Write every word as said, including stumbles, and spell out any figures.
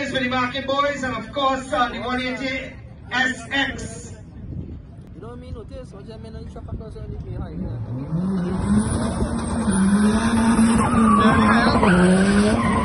is for the Market Boys, and of course uh, the one eighty S X. You don't mean notice, what you mean on the factors on the behind.